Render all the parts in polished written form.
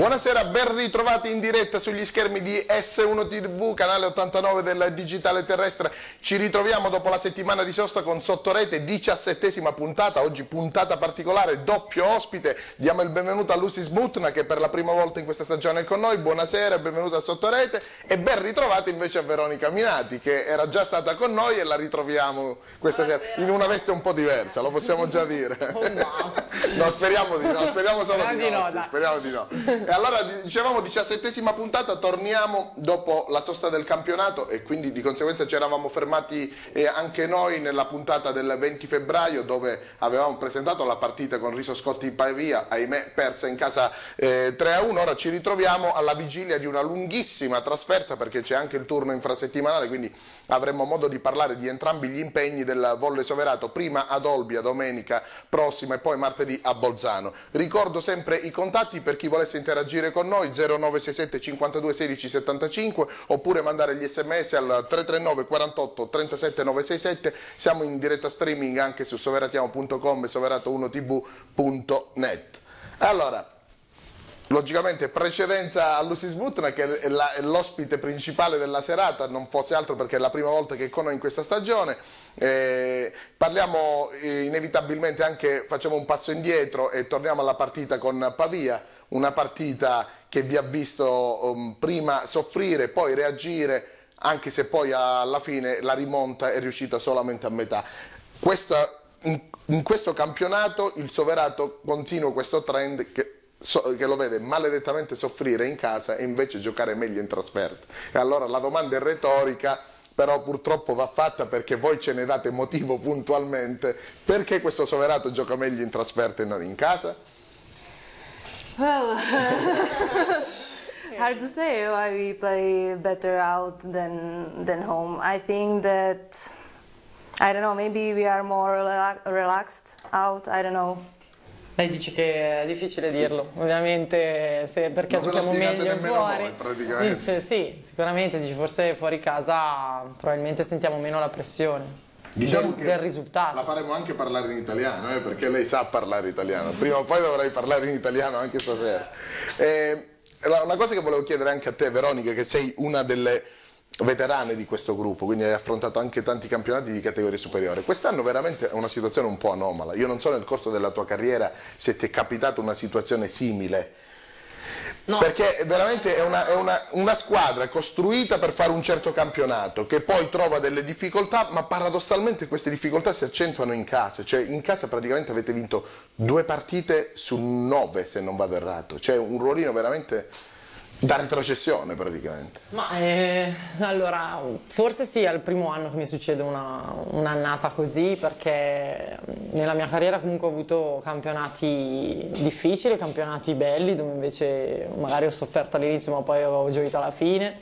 Buonasera, ben ritrovati in diretta sugli schermi di S1 TV, canale 89 del digitale terrestre. Ci ritroviamo dopo la settimana di sosta con Sottorete, 17ª puntata, oggi puntata particolare, doppio ospite. Diamo il benvenuto a Lucy Smutna che per la prima volta in questa stagione è con noi. Buonasera, benvenuta a Sottorete, e ben ritrovati invece a Veronica Minati che era già stata con noi e la ritroviamo questa sera in una veste un po' diversa, lo possiamo già dire. Oh no. No, speriamo di no, speriamo solo di no, dai. speriamo di no. E allora dicevamo 17ª puntata, torniamo dopo la sosta del campionato e quindi di conseguenza ci eravamo fermati anche noi nella puntata del 20 febbraio dove avevamo presentato la partita con Riso Scotti Pavia, ahimè persa in casa 3-1. Ora ci ritroviamo alla vigilia di una lunghissima trasferta perché c'è anche il turno infrasettimanale, quindi avremo modo di parlare di entrambi gli impegni del Volley Soverato, prima ad Olbia domenica prossima e poi martedì a Bolzano. Ricordo sempre i contatti per chi volesse interagire con noi: 0967 52 16 75 oppure mandare gli sms al 339 48 37 967. Siamo in diretta streaming anche su soveratiamo.com e soverato1tv.net. Allora, logicamente precedenza a Lucy Smutna che è l'ospite principale della serata, non fosse altro perché è la prima volta che è con noi in questa stagione. Parliamo inevitabilmente anche, facciamo un passo indietro e torniamo alla partita con Pavia, una partita che vi ha visto prima soffrire, poi reagire, anche se poi alla fine la rimonta è riuscita solamente a metà. In questo campionato il Soverato continua questo trend che lo vede maledettamente soffrire in casa e invece giocare meglio in trasferta. E allora la domanda è retorica, però purtroppo va fatta perché voi ce ne date motivo puntualmente. Perché questo Soverato gioca meglio in trasferta e non in casa? Well, hard to say why we play better out than home. I think that, I don't know, maybe we are more relaxed out, I don't know. Lei dice che è difficile dirlo, ovviamente, perché non giochiamo meglio fuori. Voi, praticamente. Dice, sì, sicuramente, dice, forse fuori casa probabilmente sentiamo meno la pressione. Diciamo del risultato. La faremo anche parlare in italiano, perché lei sa parlare italiano. Prima o poi dovrai parlare in italiano anche stasera. Una cosa che volevo chiedere anche a te, Veronica, che sei una delle veterane di questo gruppo, quindi hai affrontato anche tanti campionati di categoria superiore. Quest'anno veramente è una situazione un po' anomala. Io non so nel corso della tua carriera se ti è capitata una situazione simile. No. Perché veramente è una squadra costruita per fare un certo campionato che poi trova delle difficoltà, ma paradossalmente queste difficoltà si accentuano in casa. Cioè in casa praticamente avete vinto 2 partite su 9 se non vado errato, cioè un ruolino veramente da retrocessione praticamente. Ma allora, forse sì, è il primo anno che mi succede un'annata così, perché nella mia carriera comunque ho avuto campionati difficili, campionati belli, dove invece magari ho sofferto all'inizio ma poi avevo gioito alla fine.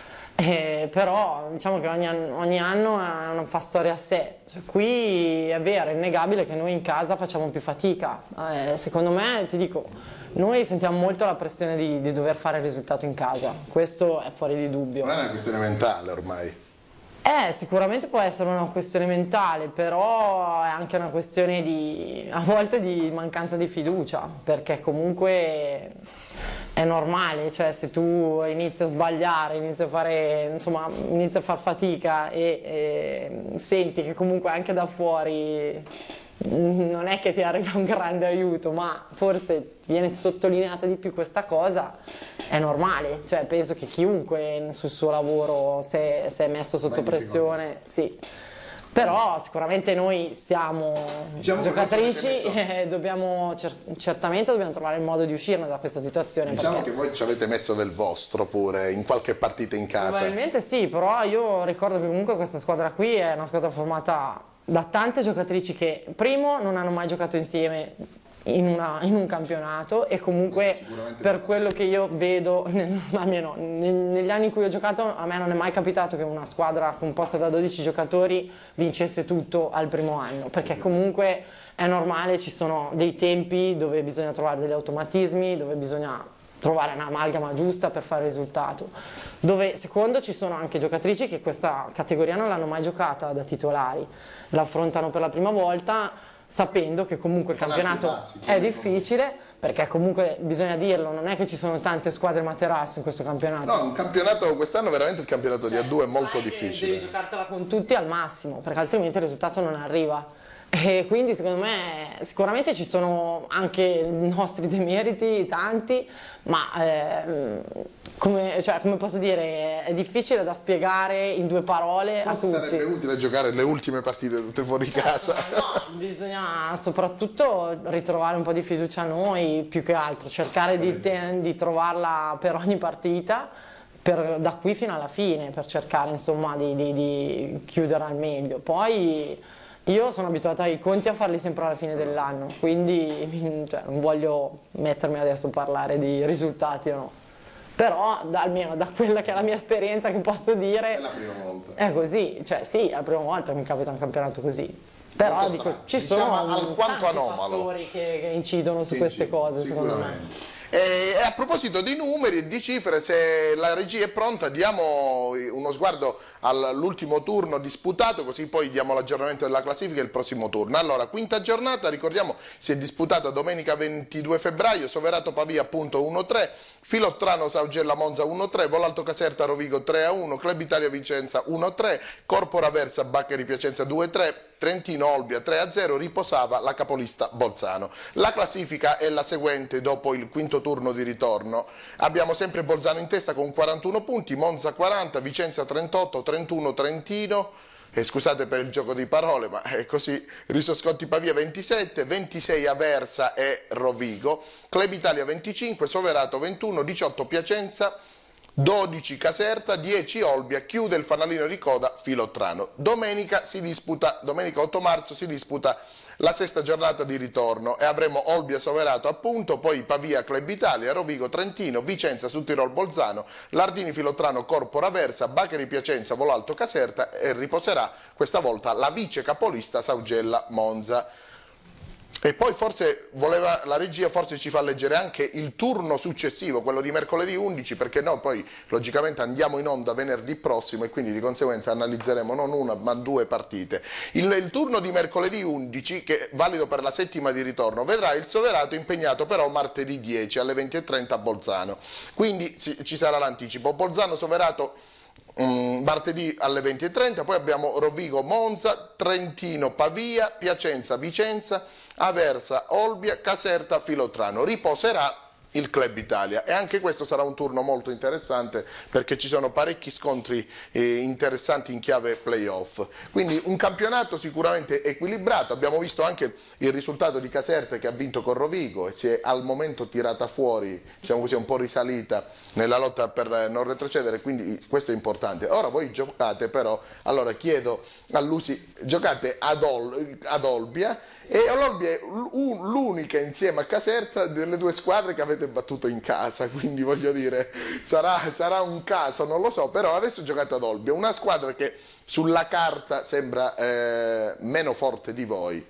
Però diciamo che ogni anno fa storia a sé. Cioè, qui è vero, è innegabile che noi in casa facciamo più fatica. Secondo me, ti dico, noi sentiamo molto la pressione di dover fare il risultato in casa, questo è fuori di dubbio. Non è una questione mentale ormai. Sicuramente può essere una questione mentale, però è anche una questione a volte di mancanza di fiducia, perché comunque è normale, cioè se tu inizi a sbagliare, inizi a far fatica e senti che comunque anche da fuori non è che ti arriva un grande aiuto, ma forse viene sottolineata di più questa cosa, è normale, cioè penso che chiunque sul suo lavoro se è messo sotto pressione, sì. Però sicuramente noi siamo giocatrici e certamente dobbiamo trovare il modo di uscirne da questa situazione. Diciamo che voi ci avete messo del vostro pure in qualche partita in casa. Probabilmente sì, però io ricordo che comunque questa squadra qui è una squadra formata da tante giocatrici che primo non hanno mai giocato insieme in un campionato e comunque per quello che io vedo negli anni in cui ho giocato a me non è mai capitato che una squadra composta da 12 giocatori vincesse tutto al primo anno, perché comunque è normale, ci sono dei tempi dove bisogna trovare degli automatismi, dove bisogna trovare un'amalgama giusta per fare il risultato, dove secondo ci sono anche giocatrici che questa categoria non l'hanno mai giocata da titolari, la affrontano per la prima volta, sapendo che comunque il campionato è difficile, perché comunque bisogna dirlo, non è che ci sono tante squadre materasso in questo campionato. No, un campionato quest'anno veramente il campionato di A2 è molto difficile. Devi giocartela con tutti al massimo, perché altrimenti il risultato non arriva. E quindi secondo me sicuramente ci sono anche i nostri demeriti, tanti, ma come posso dire, è difficile da spiegare in 2 parole a tutti. Sarebbe utile giocare le ultime partite tutte fuori casa. No, bisogna soprattutto ritrovare un po' di fiducia a noi, più che altro, cercare di trovarla per ogni partita. Da qui fino alla fine, per cercare insomma di chiudere al meglio. Poi io sono abituata ai conti a farli sempre alla fine dell'anno, quindi non voglio mettermi adesso a parlare di risultati o no. Però almeno da quella che è la mia esperienza che posso dire, È la prima volta. è così, cioè sì, è la prima volta che mi capita un campionato così. Però dico, ci sono alquanto tanti anomalo. fattori che incidono su queste cose, secondo me. E a proposito di numeri e di cifre, se la regia è pronta, diamo uno sguardo all'ultimo turno disputato, così poi diamo l'aggiornamento della classifica e il prossimo turno. Allora, quinta giornata, ricordiamo, si è disputata domenica 22 febbraio, Soverato Pavia appunto 1-3, Filottrano Saugella Monza 1-3, Volalto Caserta Rovigo 3-1, Club Italia Vicenza 1-3, Corpora Versa Baccheri Piacenza 2-3, Trentino Olbia 3-0, riposava la capolista Bolzano. La classifica è la seguente dopo il quinto turno di ritorno. Abbiamo sempre Bolzano in testa con 41 punti, Monza 40, Vicenza 38, 31 Trentino, scusate per il gioco di parole, ma è così, Risoscotti Pavia 27, 26 Aversa e Rovigo, Club Italia 25, Soverato 21, 18 Piacenza, 12 Caserta, 10 Olbia, chiude il fanalino di coda Filottrano. Domenica 8 marzo si disputa la sesta giornata di ritorno e avremo Olbia Soverato appunto, poi Pavia Club Italia, Rovigo Trentino, Vicenza Sudtirol Bolzano, Lardini Filottrano Corpora Versa, Baccheri Piacenza Volalto Caserta e riposerà questa volta la vice capolista Saugella Monza. E poi forse la regia forse ci fa leggere anche il turno successivo, quello di mercoledì 11, perché noi poi logicamente andiamo in onda venerdì prossimo e quindi di conseguenza analizzeremo non una ma 2 partite. Il turno di mercoledì 11, che è valido per la settima di ritorno, vedrà il Soverato impegnato però martedì 10 alle 20:30 a Bolzano. Quindi ci sarà l'anticipo. Bolzano Soverato martedì alle 20:30, poi abbiamo Rovigo Monza, Trentino Pavia, Piacenza Vicenza, Aversa Olbia, Caserta Filottrano. Riposerà il Club Italia e anche questo sarà un turno molto interessante perché ci sono parecchi scontri interessanti in chiave playoff, quindi un campionato sicuramente equilibrato. Abbiamo visto anche il risultato di Caserta che ha vinto con Rovigo e si è al momento tirata fuori, diciamo così, un po' risalita nella lotta per non retrocedere, quindi questo è importante. Ora voi giocate però, allora chiedo a Lucy, giocate ad Olbia e l'Olbia è l'unica insieme a Caserta delle 2 squadre che avete battuto in casa, quindi voglio dire sarà un caso, non lo so, però adesso giocate ad Olbia, una squadra che sulla carta sembra meno forte di voi.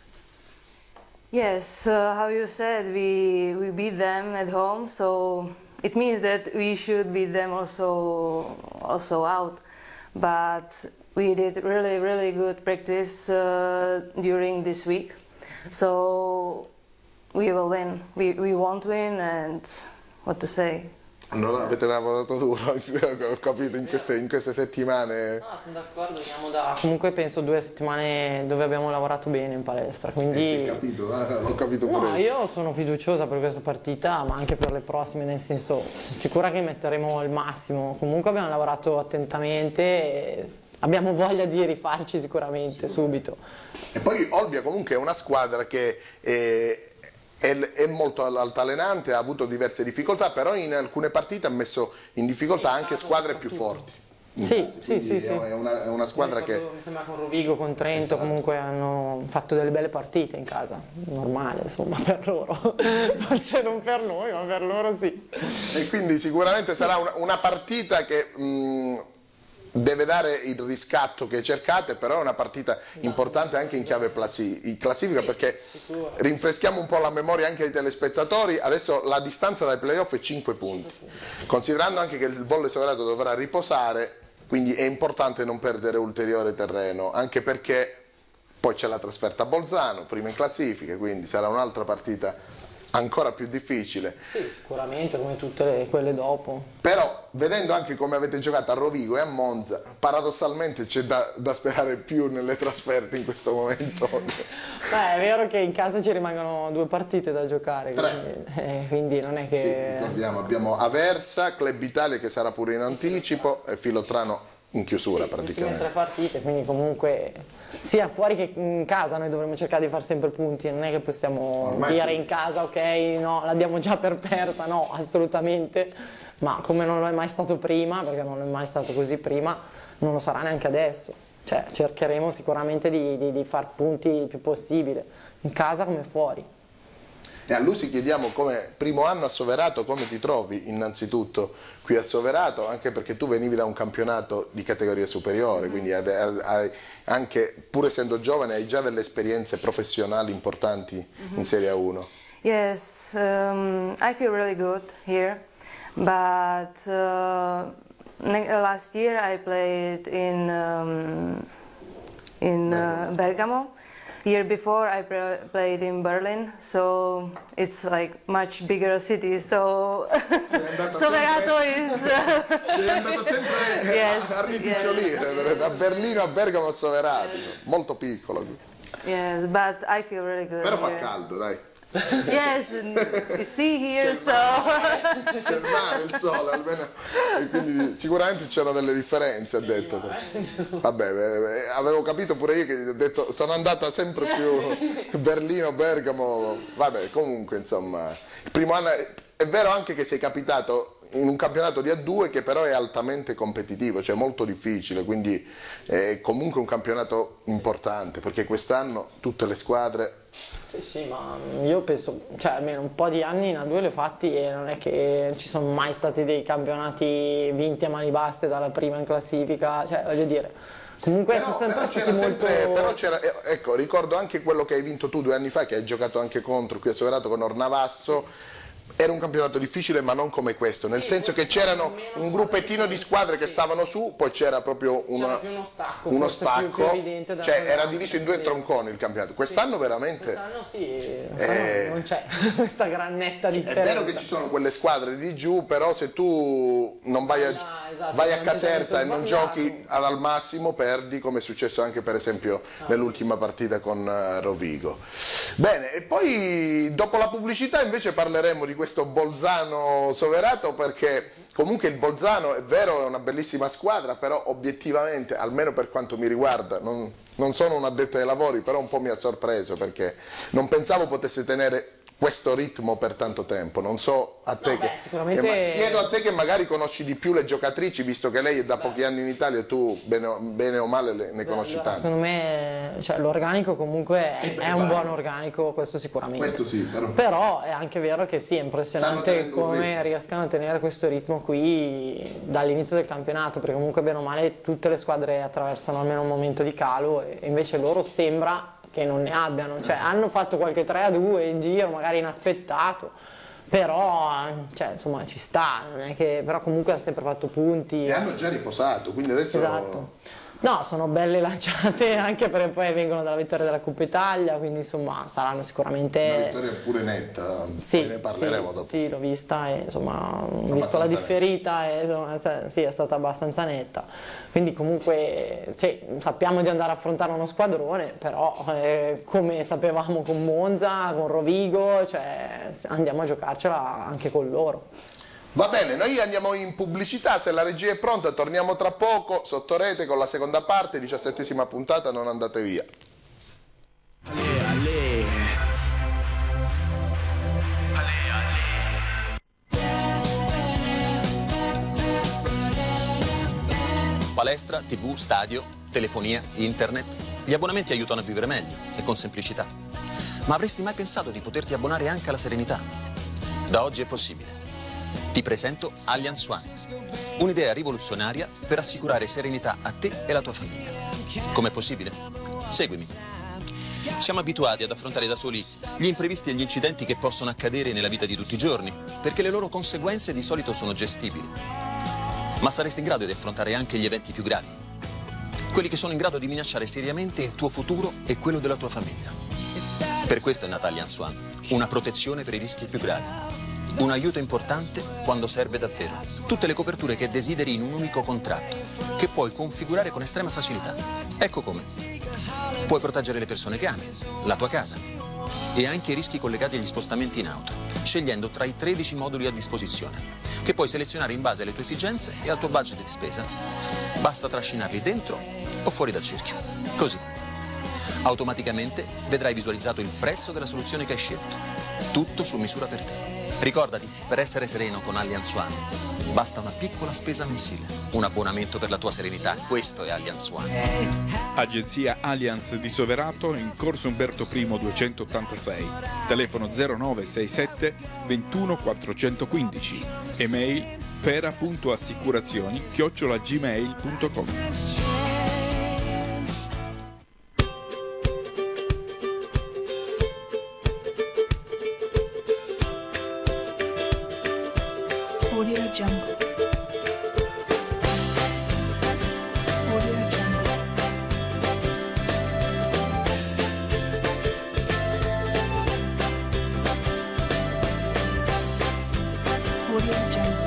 Yes, how you said, we beat them at home, so it means that we should beat them also out. But we did really good practice during this week, so we will win. We won't win, and what to say? Non avete lavorato duro, ho capito, in queste settimane. No, sono d'accordo, veniamo da comunque penso 2 settimane dove abbiamo lavorato bene in palestra, quindi L'ho capito pure. no, io sono fiduciosa per questa partita, ma anche per le prossime, nel senso, sono sicura che metteremo il massimo. Comunque abbiamo lavorato attentamente e abbiamo voglia di rifarci sicuramente subito. E poi Olbia comunque è una squadra che è molto altalenante, ha avuto diverse difficoltà, però in alcune partite ha messo in difficoltà anche squadre più forti. Sì. È una squadra che... Mi sembra con Rovigo, con Trento, esatto. Comunque hanno fatto delle belle partite in casa, normale insomma per loro, forse non per noi ma per loro sì. E quindi sicuramente sarà una partita che... deve dare il riscatto che cercate, però è una partita importante anche in chiave classifica, perché rinfreschiamo un po' la memoria anche ai telespettatori. Adesso la distanza dai playoff è 5 punti, considerando anche che il Volley Soverato dovrà riposare, quindi è importante non perdere ulteriore terreno, anche perché poi c'è la trasferta a Bolzano, prima in classifica, quindi sarà un'altra partita ancora più difficile. Sì, sicuramente, come tutte quelle dopo. Però, vedendo anche come avete giocato a Rovigo e a Monza, paradossalmente c'è da sperare più nelle trasferte in questo momento. Beh, è vero che in casa ci rimangono 2 partite da giocare, quindi non è che... Sì, ricordiamo, abbiamo Aversa, Club Italia che sarà pure in anticipo e Filotrano in chiusura, sì, praticamente. Le 3 partite, quindi comunque sia fuori che in casa noi dovremo cercare di fare sempre punti, non è che possiamo ormai dire sì. in casa ok, no, la diamo già per persa, no, assolutamente, ma come non lo è mai stato prima, perché non è mai stato così prima, non lo sarà neanche adesso, cioè cercheremo sicuramente di far punti il più possibile, in casa come fuori. E a Lusi chiediamo, come primo anno a Soverato, come ti trovi innanzitutto qui a Soverato, anche perché tu venivi da un campionato di categoria superiore, quindi anche pur essendo giovane hai già delle esperienze professionali importanti in Serie A1. Yes, I feel really good here, but last year I played in Bergamo. Year before I played in Berlin, so it's like much bigger city. So Soverato is. Sei andato sempre Yes, a ripicciolire, da Berlino a Bergamo a Soverato, molto piccolo. Yes, but I feel really good. Però fa here. caldo, dai. Yes, you see here, so. C'è il mare, il sole, almeno. E quindi sicuramente c'erano delle differenze, ha detto. Vabbè, avevo capito pure io che ho detto sono andata sempre più Berlino, Bergamo. Vabbè, comunque, insomma, il primo anno è vero anche che sei capitato in un campionato di A2 che però è altamente competitivo, cioè molto difficile, quindi è comunque un campionato importante, perché quest'anno tutte le squadre... Sì, ma io penso, cioè almeno un po' di anni in A2 li ho fatti e non è che ci sono mai stati dei campionati vinti a mani basse dalla prima in classifica, cioè voglio dire, comunque sono sempre stati molto... Però c'era, ecco, ricordo anche quello che hai vinto tu 2 anni fa, che hai giocato anche contro qui a Soverato con Ornavasso. Era un campionato difficile ma non come questo, nel senso che c'erano un gruppettino di squadre che stavano su, poi c'era proprio uno stacco, più evidente da cioè era diviso in 2 tronconi il campionato. Quest'anno veramente... Quest'anno sì, non c'è questa grannetta differenza. È vero che ci sono quelle squadre di giù, però se tu non vai a Caserta e non giochi al massimo perdi, come è successo anche per esempio nell'ultima partita con Rovigo. Bene, e poi dopo la pubblicità invece parleremo di questo Bolzano Soverato, perché comunque il Bolzano è vero, è una bellissima squadra, però obiettivamente, almeno per quanto mi riguarda, non sono un addetto ai lavori, però un po' mi ha sorpreso perché non pensavo potesse tenere questo ritmo per tanto tempo. Non so a te, sicuramente... chiedo a te che magari conosci di più le giocatrici, visto che lei è da pochi anni in Italia e tu bene o male ne conosci tante. Secondo me, cioè, l'organico comunque è un buon organico, questo sicuramente. Questo sì, però è anche vero che sì, è impressionante come riescano a tenere questo ritmo qui dall'inizio del campionato, perché comunque bene o male tutte le squadre attraversano almeno un momento di calo e invece loro sembra che non ne abbiano, cioè hanno fatto qualche 3-2 in giro, magari inaspettato, però cioè, insomma ci sta, non è che, però comunque hanno sempre fatto punti. E hanno già riposato, quindi adesso... Esatto. No, sono belle lanciate anche perché poi vengono dalla vittoria della Coppa Italia, quindi insomma saranno sicuramente... Una vittoria pure netta, sì, ne parleremo dopo. Sì, l'ho vista e insomma ho visto la differita e insomma, sì, è stata abbastanza netta. Quindi comunque cioè, sappiamo di andare a affrontare uno squadrone, però come sapevamo con Monza, con Rovigo, cioè, andiamo a giocarcela anche con loro. Va bene, noi andiamo in pubblicità, se la regia è pronta torniamo tra poco sotto rete con la seconda parte, 17ª puntata, non andate via. Palestra, TV, stadio, telefonia, internet. Gli abbonamenti aiutano a vivere meglio e con semplicità. Ma avresti mai pensato di poterti abbonare anche alla serenità? Da oggi è possibile. Ti presento Allianz One, un'idea rivoluzionaria per assicurare serenità a te e alla tua famiglia. Com'è possibile? Seguimi. Siamo abituati ad affrontare da soli gli imprevisti e gli incidenti che possono accadere nella vita di tutti i giorni, perché le loro conseguenze di solito sono gestibili. Ma saresti in grado di affrontare anche gli eventi più gravi? quelli che sono in grado di minacciare seriamente il tuo futuro e quello della tua famiglia. Per questo è nata Allianz One, una protezione per i rischi più gravi. Un aiuto importante quando serve davvero. Tutte le coperture che desideri in un unico contratto, che puoi configurare con estrema facilità. Ecco come. Puoi proteggere le persone che ami, la tua casa e anche i rischi collegati agli spostamenti in auto, scegliendo tra i 13 moduli a disposizione, che puoi selezionare in base alle tue esigenze e al tuo budget di spesa. Basta trascinarli dentro o fuori dal cerchio. Così. Automaticamente vedrai visualizzato il prezzo della soluzione che hai scelto. Tutto su misura per te. Ricordati, per essere sereno con Allianz One, basta una piccola spesa mensile. Un abbonamento per la tua serenità. Questo è Allianz One. Agenzia Allianz di Soverato in Corso Umberto I 286. Telefono 0967 21 415. Email fera.assicurazioni@gmail.com. Audio Jungle. Audio Jungle. Audio Jungle.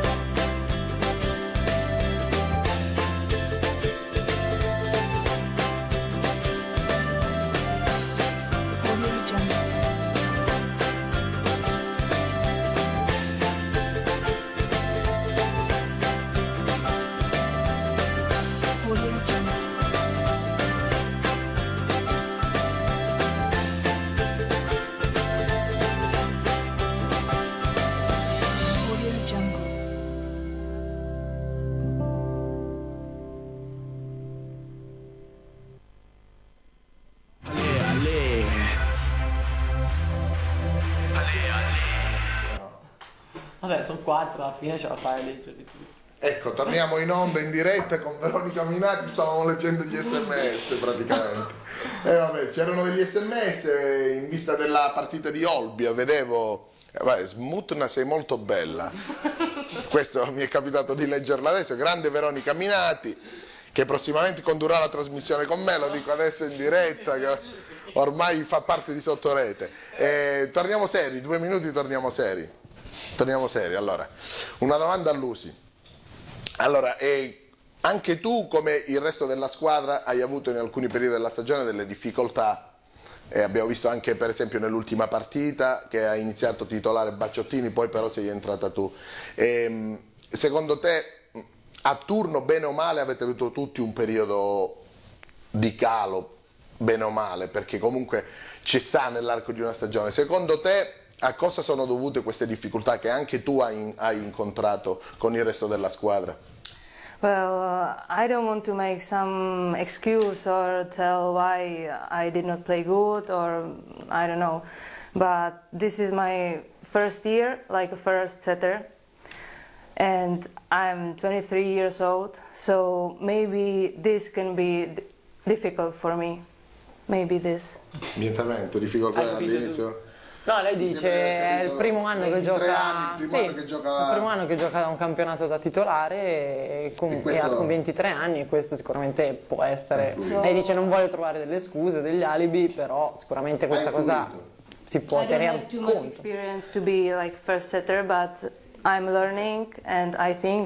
Audio Jungle. Audio Jungle. Audio Jungle. Vabbè, sono 4, alla fine ce la fai a leggere tutto. Ecco, torniamo in onda in diretta con Veronica Minati, stavamo leggendo gli sms praticamente. E vabbè, c'erano degli sms in vista della partita di Olbia, vedevo... Vai, Smutna, sei molto bella. Questo mi è capitato di leggerla adesso. Grande Veronica Minati, che prossimamente condurrà la trasmissione con me, lo dico adesso in diretta, che ormai fa parte di Sottorete. Torniamo seri, 2 minuti torniamo seri. Torniamo seri, allora. Una domanda a Lusi. Allora, anche tu, come il resto della squadra, hai avuto in alcuni periodi della stagione delle difficoltà. Abbiamo visto anche per esempio nell'ultima partita che ha iniziato titolare Bacciottini, poi però sei entrata tu. Secondo te a turno, bene o male, avete avuto tutti un periodo di calo, bene o male, perché comunque ci sta nell'arco di una stagione. Secondo te a cosa sono dovute queste difficoltà che anche tu hai incontrato con il resto della squadra? Well, I don't want to make some excuse or tell why I did not play good or I don't know. But this is my first year, like a first setter. And I'm 23 years old, so maybe this can be difficult for me. Maybe this. Niente, difficoltà all'inizio? No, lei dice è il primo anno che gioca. Anni, il primo anno che gioca... il primo anno che gioca un campionato da titolare e con 23 anni questo sicuramente può essere. Lei dice non vuole trovare delle scuse, degli alibi, però sicuramente questa cosa si può tenere conto. I don't have too much experience to be like first setter, but I'm learning and I think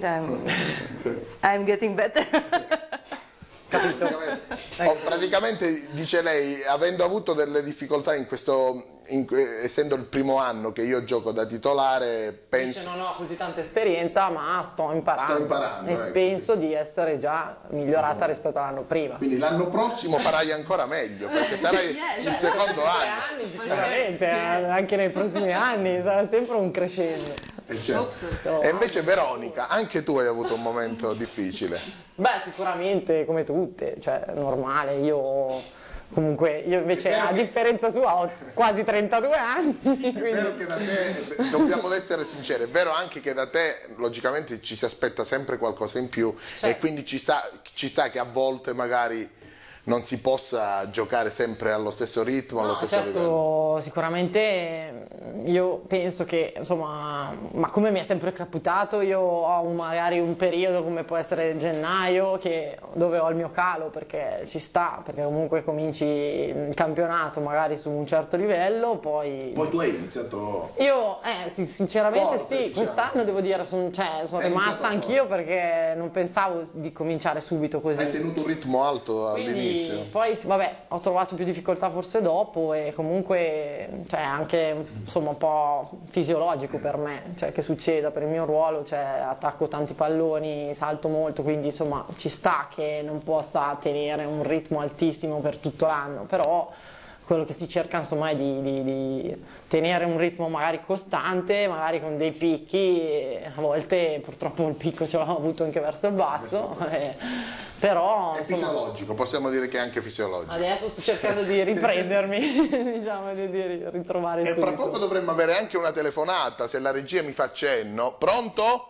I'm getting better. Capito? Praticamente dice lei, avendo avuto delle difficoltà in questo, essendo il primo anno che io gioco da titolare, penso... Dice non ho così tanta esperienza, ma sto imparando e penso di essere già migliorata rispetto all'anno prima. Quindi l'anno prossimo farai ancora meglio, perché sarai il secondo anno. Anni sicuramente, anche nei prossimi anni sarà sempre un crescendo. Certo. E invece Veronica, anche tu hai avuto un momento difficile. Beh, sicuramente come tutte, cioè normale, io invece a differenza sua ho quasi 32 anni. Quindi... È vero che da te, dobbiamo essere sinceri, è vero anche che da te logicamente ci si aspetta sempre qualcosa in più, certo. E quindi ci sta che a volte magari non si possa giocare sempre allo stesso ritmo, allo stesso livello. Sicuramente io penso che, insomma, ma come mi è sempre capitato, io ho magari un periodo come può essere gennaio dove ho il mio calo, perché ci sta, perché comunque cominci il campionato magari su un certo livello, poi tu hai iniziato... Io, sì, sinceramente Forte, sì, diciamo. quest'anno devo dire, sono rimasta anch'io perché non pensavo di cominciare subito così. Hai tenuto un ritmo alto all'inizio. Quindi, poi sì, vabbè, ho trovato più difficoltà forse dopo e comunque, cioè, anche insomma un po' fisiologico per me, cioè che succeda per il mio ruolo, cioè attacco tanti palloni, salto molto, quindi insomma ci sta che non possa tenere un ritmo altissimo per tutto l'anno, però quello che si cerca insomma è di tenere un ritmo magari costante, magari con dei picchi, e a volte purtroppo il picco ce l'ho avuto anche verso il basso, però È insomma, fisiologico, possiamo dire che è anche fisiologico. adesso sto cercando di riprendermi, diciamo di ritrovare E subito. fra poco dovremmo avere anche una telefonata, se la regia mi fa cenno. Pronto?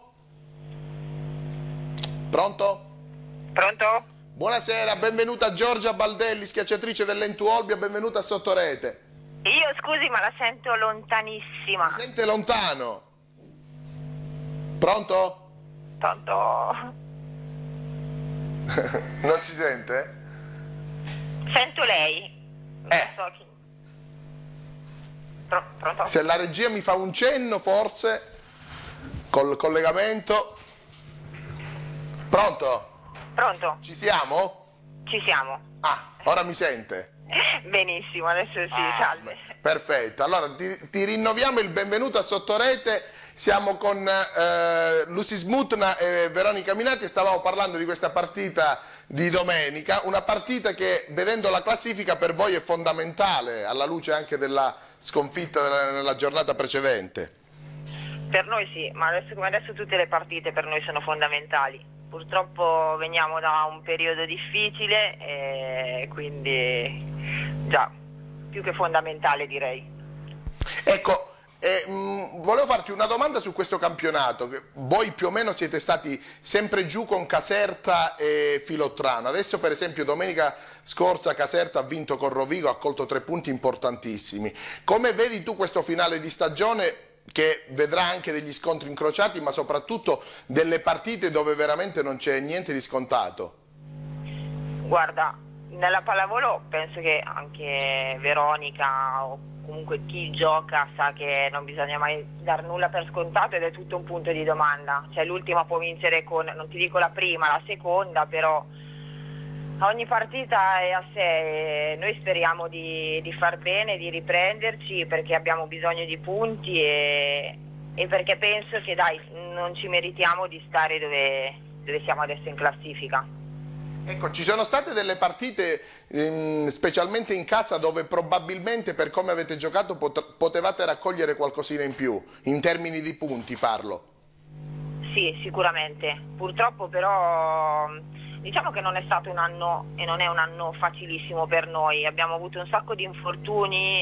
Pronto? Pronto? Buonasera, benvenuta Giorgia Baldelli, schiacciatrice dell'Entu Olbia, benvenuta a Sottorete. Io scusi, ma la sento lontanissima. Mi sente lontano? Pronto? Pronto? Non si sente? Sento lei. Non so chi. Pronto? Se la regia mi fa un cenno, forse, col collegamento. Pronto? Pronto? Ci siamo? Ci siamo. Ah, ora mi sente? Benissimo, adesso sì, salve. Perfetto, allora ti rinnoviamo il benvenuto a Sottorete. Siamo con Lucy Smutna e Veronica Minati e stavamo parlando di questa partita di domenica, una partita che, vedendo la classifica, per voi è fondamentale, alla luce anche della sconfitta nella giornata precedente. Per noi sì, ma adesso come adesso tutte le partite per noi sono fondamentali. Purtroppo veniamo da un periodo difficile e quindi già, più che fondamentale direi. Ecco, volevo farti una domanda su questo campionato. Voi più o meno siete stati sempre giù con Caserta e Filottrano. Adesso per esempio domenica scorsa Caserta ha vinto con Rovigo, ha colto 3 punti importantissimi. Come vedi tu questo finale di stagione, che vedrà anche degli scontri incrociati, ma soprattutto delle partite dove veramente non c'è niente di scontato? Guarda, nella pallavolo penso che anche Veronica o comunque chi gioca sa che non bisogna mai dar nulla per scontato ed è tutto un punto di domanda. Cioè l'ultima può vincere con, non ti dico la prima, la seconda, però ogni partita è a sé e noi speriamo di far bene, di riprenderci perché abbiamo bisogno di punti e perché penso che dai, non ci meritiamo di stare dove siamo adesso in classifica. Ecco, ci sono state delle partite, specialmente in casa, dove probabilmente per come avete giocato potevate raccogliere qualcosina in più, in termini di punti parlo. Sì, sicuramente. Purtroppo però diciamo che non è stato un anno e non è un anno facilissimo per noi. Abbiamo avuto un sacco di infortuni,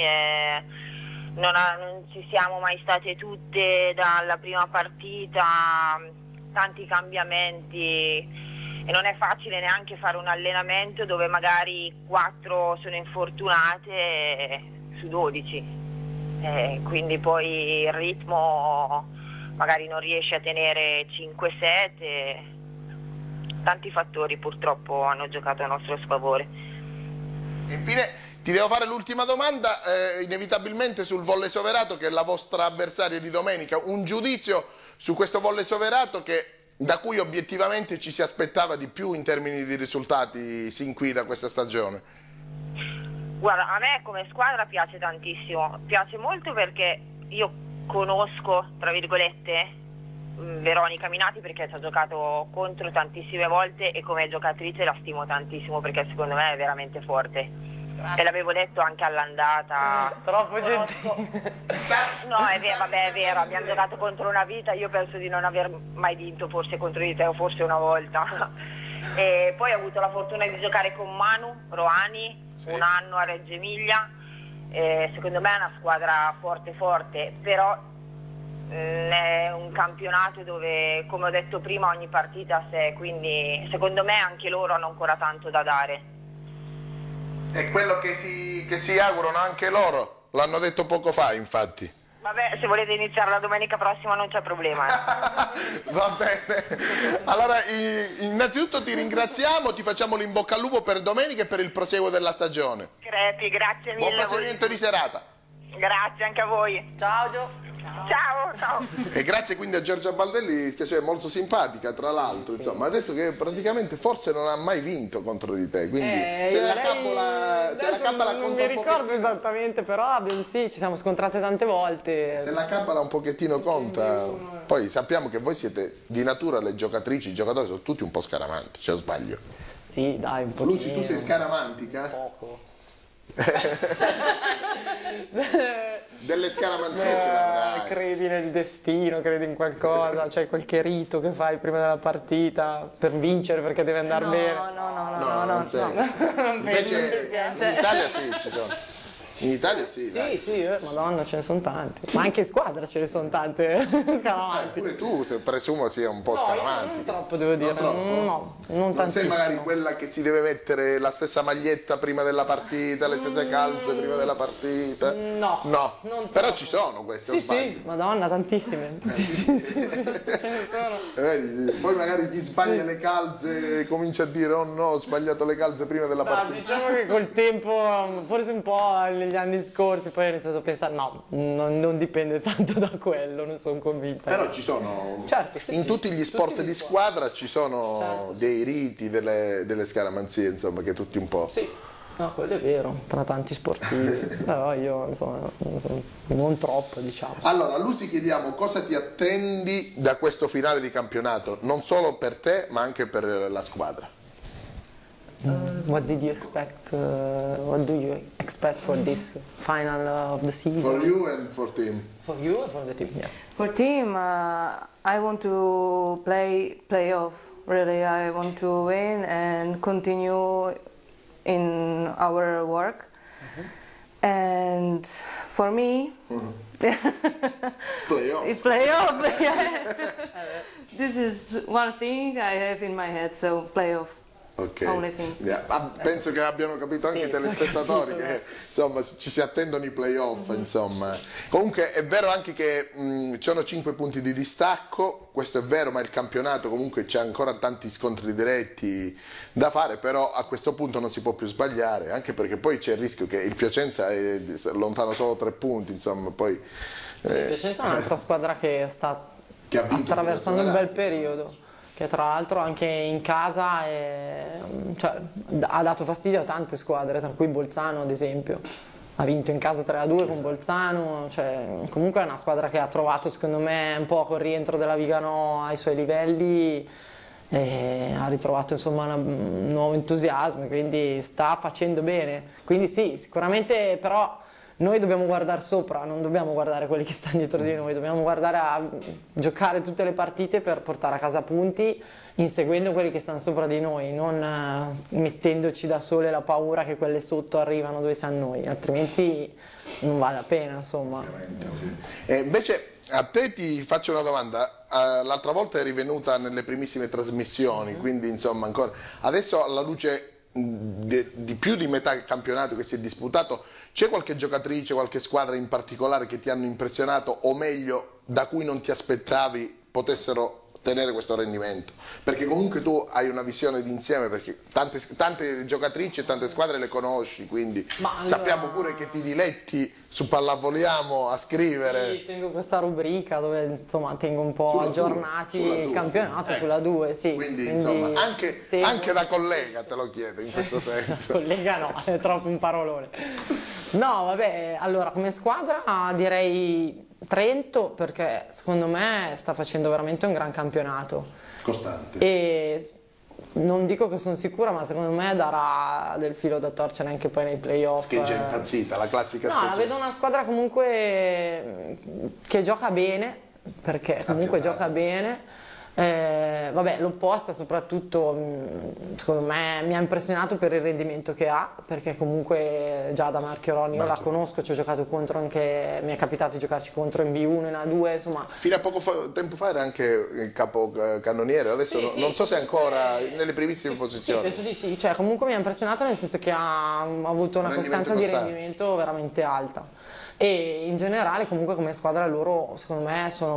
non ci siamo mai state tutte dalla prima partita, tanti cambiamenti. E non è facile neanche fare un allenamento dove magari 4 sono infortunate su 12, quindi poi il ritmo magari non riesce a tenere 5-7, tanti fattori purtroppo hanno giocato a nostro sfavore. Infine ti devo fare l'ultima domanda, inevitabilmente sul Volley Soverato, che è la vostra avversaria di domenica. Un giudizio su questo Volley Soverato da cui obiettivamente ci si aspettava di più in termini di risultati sin qui da questa stagione? Guarda, a me come squadra piace tantissimo, piace molto perché io conosco, tra virgolette, Veronica Minati perché ci ha giocato contro tantissime volte e come giocatrice la stimo tantissimo perché secondo me è veramente forte. E l'avevo detto anche all'andata. Troppo gentile. No, è vero, vabbè, è vero, abbiamo giocato contro una vita, io penso di non aver mai vinto forse contro di te o forse una volta. E poi ho avuto la fortuna di giocare con Manu Roani, sì, un anno a Reggio Emilia. Secondo me è una squadra forte, però è un campionato dove, come ho detto prima, ogni partita a sé, quindi secondo me anche loro hanno ancora tanto da dare. È quello che si augurano anche loro, l'hanno detto poco fa infatti. Vabbè, se volete iniziare la domenica prossima non c'è problema. Va bene. Allora, innanzitutto ti ringraziamo, ti facciamo l'in bocca al lupo per domenica e per il proseguo della stagione. Crepi, grazie mille. Buon proseguimento di serata. Grazie anche a voi. Ciao Gio. Ciao, ciao. E grazie quindi a Giorgia Baldelli, che è molto simpatica tra l'altro, insomma, ha detto che praticamente forse non ha mai vinto contro di te, quindi se la cappola non mi ricordo esattamente, però sì, ci siamo scontrate tante volte. Se la cappola un pochettino conta, poi sappiamo che voi siete di natura le giocatrici, i giocatori sono tutti un po' scaramantici, o sbaglio? Sì, dai, un po'. Lucy, tu sei scaramantica? Poco. Delle scaramanzie ce l'avrai. Credi nel destino, credi in qualcosa, c'è qualche rito che fai prima della partita per vincere perché deve andare bene? No, non sei. Invece in Italia sì, ci sono. InItalia sì, dai. Sì, madonna, ce ne sono tanti. Ma anche in squadra ce ne sono tante scaramanti. Pure tu, presumo, sia un po' No, scaramantica. non troppo, devo dire. No, non Non sei tantissimo. magari quella che si deve mettere la stessa maglietta prima della partita, le stesse calze prima della partita? No, No, non però troppo. ci sono queste. Sì, o sbaglio? sì, madonna, tantissime. Sì, ce ne sono. Vedi, poi magari chi sbaglia le calze e comincia a dire oh no, ho sbagliato le calze prima della No, partita. diciamo che col tempo, forse un po' negli anni scorsi, poi ho iniziato a pensare no, non dipende tanto da quello, non sono convinta. Però ci sono, Certo, sì, in sì, tutti gli sport di squadra ci sono Certo, sì. dei riti, delle scaramanzie, insomma, che tutti un po'. Sì, no, quello è vero, tra tanti sportivi, però io insomma non troppo, diciamo. Allora, a Lucy chiediamo cosa ti attendi da questo finale di campionato, non solo per te, ma anche per la squadra. What did you expect? What do you expect for this final of the season? For you and for team. For you or for the team? Yeah. For team, I want to play playoff. Really, I want to win and continue in our work. And for me, Playoff. it's playoff. Yeah. This is one thing I have in my head. So playoff. Ok. Only thing. Yeah, ma penso che abbiano capito anche i Sì, telespettatori sì, che insomma ci si attendono i playoff, insomma. Comunque è vero anche che ci sono 5 punti di distacco, questo è vero, ma il campionato comunque c'è ancora tanti scontri diretti da fare, però a questo punto non si può più sbagliare, anche perché poi c'è il rischio che il Piacenza è lontano solo 3 punti, insomma, poi Sì, Piacenza è un'altra squadra che sta che ha vinto attraversando un questo bel periodo, che tra l'altro anche in casa cioè, ha dato fastidio a tante squadre, tra cui Bolzano ad esempio. Ha vinto in casa 3-2 con Bolzano, cioè, comunque è una squadra che ha trovato secondo me un po' col rientro della Vigano ai suoi livelli, e ha ritrovato insomma un nuovo entusiasmo, quindi sta facendo bene. Quindi sì, sicuramente però noi dobbiamo guardare sopra, non dobbiamo guardare quelli che stanno dietro di noi, dobbiamo guardare a giocare tutte le partite per portare a casa punti, inseguendo quelli che stanno sopra di noi, non mettendoci da sole la paura che quelle sotto arrivano dove siamo noi, altrimenti non vale la pena, insomma. E invece a te ti faccio una domanda, l'altra volta eri venuta nelle primissime trasmissioni, quindi insomma ancora, adesso alla luce di più di metà campionato che si è disputato, c'è qualche giocatrice, qualche squadra in particolare che ti hanno impressionato, o meglio da cui non ti aspettavi potessero tenere questo rendimento? Perché comunque tu hai una visione d'insieme, perché tante giocatrici e tante squadre le conosci, quindi allora, sappiamo pure che ti diletti su Pallavoliamo a scrivere. Sì, tengo questa rubrica dove insomma tengo un po' Sulla aggiornati sulla il 2. campionato Ecco. sulla 2, sì. Quindi insomma anche seguo. da collega te lo chiedo in questo senso. Collega no, è troppo un parolone. No, vabbè, allora come squadra direi Trento, perché secondo me sta facendo veramente un gran campionato Costante. e non dico che sono sicura, ma secondo me darà del filo da torcere anche poi nei playoff. Scheggia impazzita, la classica No, scheggia. la vedo una squadra comunque che gioca bene, perché comunque Affiatata. gioca bene. Vabbè, l'opposta soprattutto secondo me mi ha impressionato per il rendimento che ha, perché comunque già da Marchio Roni io la conosco, ci ho giocato contro anche, mi è capitato di giocarci contro in B1 in A2, insomma. Fino a poco tempo fa era anche il capocannoniere, adesso Sì, sì. non so se ancora nelle primissime posizioni. Sì, penso di sì, cioè comunque mi ha impressionato nel senso che ha avuto una Rendimento costanza di costante. rendimento veramente alta. e in generale comunque come squadra loro secondo me sono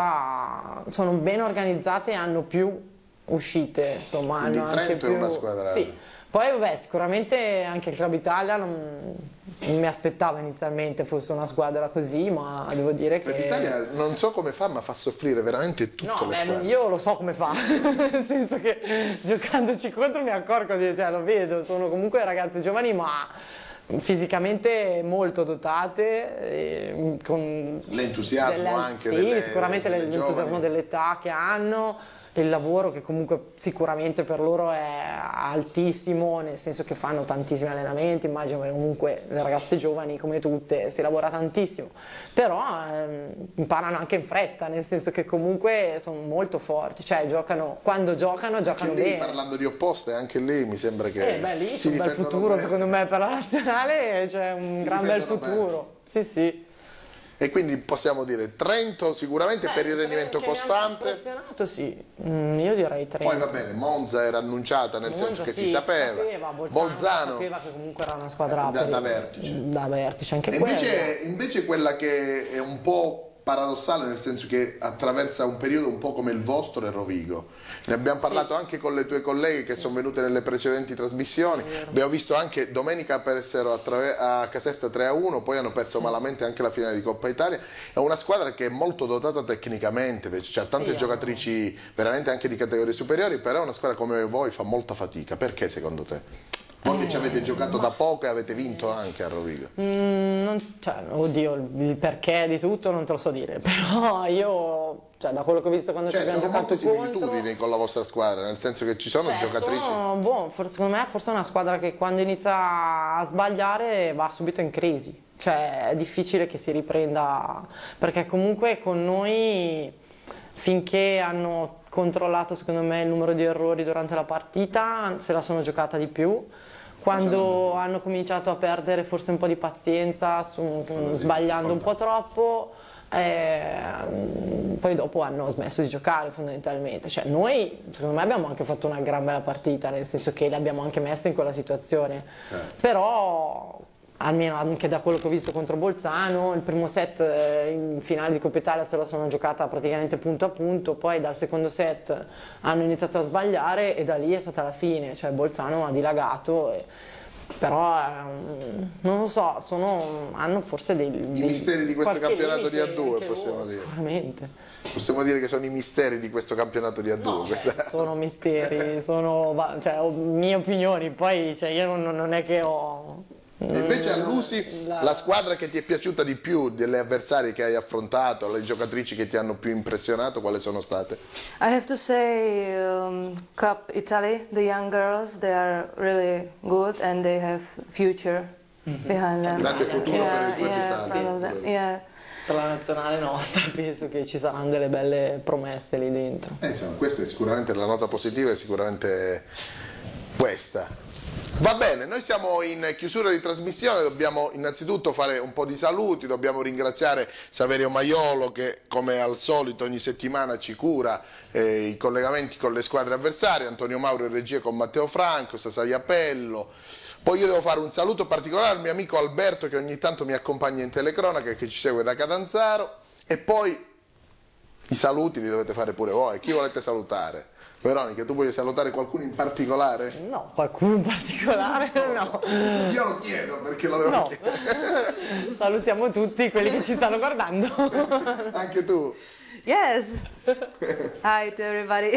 ben organizzate e hanno più uscite, insomma. Quindi hanno anche Trento è più... una squadra... Sì. Poi vabbè, sicuramente anche il Club Italia non mi aspettavo inizialmente fosse una squadra così, ma devo dire che... L'Italia non so come fa, ma fa soffrire veramente tutte le squadre. Io lo so come fa, nel senso che giocandoci contro mi accorgo, cioè lo vedo, sono comunque ragazze giovani ma fisicamente molto dotate, con l'entusiasmo anche sì, sicuramente delle l'entusiasmo giovani. dell'età che hanno. Il lavoro che comunque sicuramente per loro è altissimo, nel senso che fanno tantissimi allenamenti, immagino che comunque le ragazze giovani come tutte si lavora tantissimo, però imparano anche in fretta, nel senso che comunque sono molto forti, cioè quando giocano Anche lì, bene. parlando di opposte, anche lì mi sembra che Lì c'è si un bel difendono futuro bene. secondo me per la nazionale, c'è un gran bel difendono futuro, sì. E quindi possiamo dire Trento sicuramente per il rendimento Che mi ha costante. impressionato, sì. Io direi Trento. Poi va bene, Monza era annunciata, nel Monza senso che sì, si sapeva. Bolzano sapeva che comunque era una squadra da vertice. Da vertice, anche E quella. invece quella che è un po' paradossale, nel senso che attraversa un periodo un po' come il vostro è Rovigo. Ne abbiamo parlato anche con le tue colleghe che sono venute nelle precedenti trasmissioni. Abbiamo visto anche domenica persero a Caserta 3-1, poi hanno perso malamente anche la finale di Coppa Italia. È una squadra che è molto dotata tecnicamente, c'ha tante giocatrici veramente anche di categorie superiori, però è una squadra come voi fa molta fatica. Perché secondo te? Voi che ci avete giocato da poco e avete vinto anche a Rovigo. Oddio, il perché di tutto non te lo so dire, però io, da quello che ho visto quando ci abbiamo sono giocato molte similitudini con la vostra squadra, nel senso che ci sono giocatrici. Secondo me forse è una squadra che quando inizia a sbagliare va subito in crisi, cioè è difficile che si riprenda, perché comunque con noi finché hanno controllato secondo me il numero di errori durante la partita se la sono giocata di più. Quando hanno cominciato a perdere forse un po' di pazienza, sbagliando un po' troppo, poi dopo hanno smesso di giocare fondamentalmente. Cioè noi secondo me abbiamo anche fatto una gran bella partita, nel senso che le abbiamo anche messe in quella situazione, però almeno anche da quello che ho visto contro Bolzano, il primo set in finale di Coppa Italia se la sono giocata praticamente punto a punto, poi dal secondo set hanno iniziato a sbagliare e da lì è stata la fine, cioè Bolzano ha dilagato, però non lo so, hanno forse dei misteri di questo campionato di A2 possiamo loro, dire. Sicuramente. Possiamo dire che sono i misteri di questo campionato di A2. No, sono misteri, sono mie opinioni, poi io non è che ho... E invece a Lusi, la squadra che ti è piaciuta di più delle avversarie che hai affrontato, le giocatrici che ti hanno più impressionato, quali sono state? I have to say Club Italy, the young girls, they are really good and they have future behind them. Grande futuro per il Club Italia. Per la nazionale nostra penso che ci saranno delle belle promesse lì dentro. Insomma, questa è sicuramente la nota positiva, è sicuramente questa. Va bene, noi siamo in chiusura di trasmissione, dobbiamo innanzitutto fare un po' di saluti, dobbiamo ringraziare Saverio Maiolo che come al solito ogni settimana ci cura i collegamenti con le squadre avversarie, Antonio Mauro in regia con Matteo Franco, Sasaia Pello. Poi io devo fare un saluto particolare al mio amico Alberto che ogni tanto mi accompagna in telecronaca, che ci segue da Catanzaro, e poi i saluti li dovete fare pure voi. Chi volete salutare? Veronica, tu vuoi salutare qualcuno in particolare? No, qualcuno in particolare no. Io lo chiedo perché lo devo chiedere. Salutiamo tutti quelli che ci stanno guardando. Anche tu? Yes! Hi to everybody!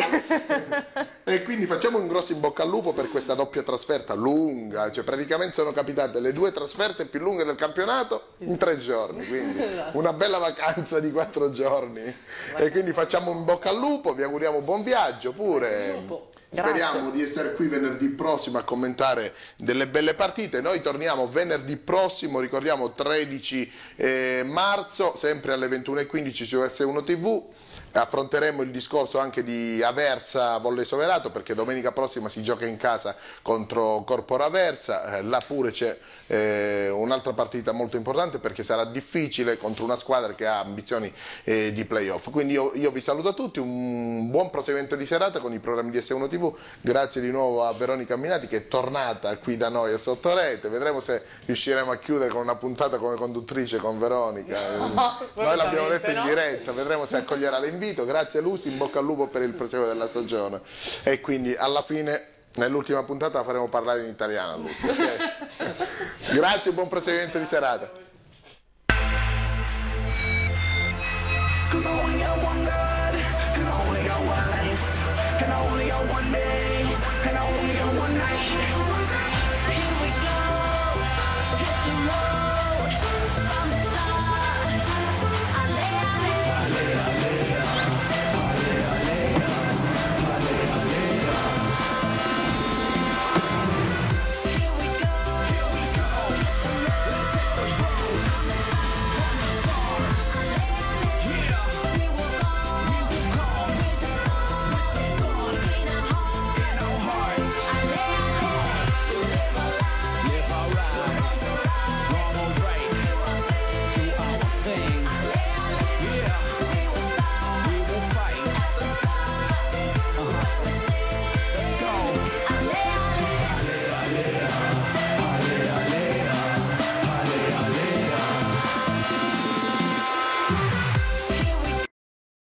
E quindi facciamo un grosso in bocca al lupo per questa doppia trasferta lunga, cioè praticamente sono capitate le 2 trasferte più lunghe del campionato in 3 giorni, quindi una bella vacanza di 4 giorni. E quindi facciamo un bocca al lupo, vi auguriamo buon viaggio pure. Speriamo di essere qui venerdì prossimo a commentare delle belle partite. Noi torniamo venerdì prossimo, ricordiamo 13 marzo, sempre alle 21:15 su S1 TV. affronteremo il discorso anche di Aversa Volley Soverato, perché domenica prossima si gioca in casa contro Corpora Aversa, là pure c'è un'altra partita molto importante perché sarà difficile contro una squadra che ha ambizioni di playoff. Quindi io vi saluto a tutti, un buon proseguimento di serata con i programmi di S1 TV, grazie di nuovo a Veronica Minati che è tornata qui da noi a Sottorete, vedremo se riusciremo a chiudere con una puntata come conduttrice con Veronica, noi l'abbiamo detto in diretta, vedremo se accoglierà l'invito. Grazie Lucy, in bocca al lupo per il proseguo della stagione, e quindi alla fine nell'ultima puntata la faremo parlare in italiano Lucy, okay? Grazie e buon proseguimento di serata.